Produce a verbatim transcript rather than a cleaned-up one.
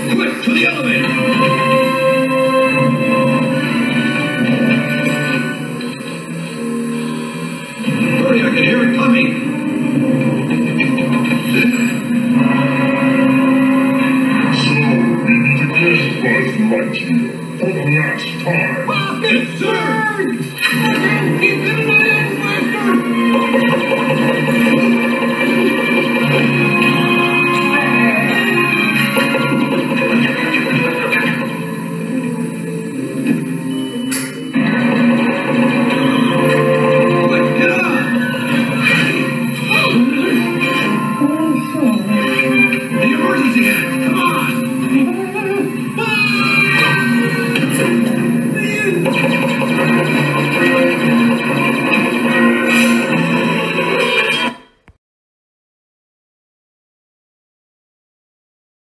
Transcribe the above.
Quick, to the elevator! Hurry, I can hear it coming! So, we need to get Buzz Lightyear for the last time. Rocket, sir!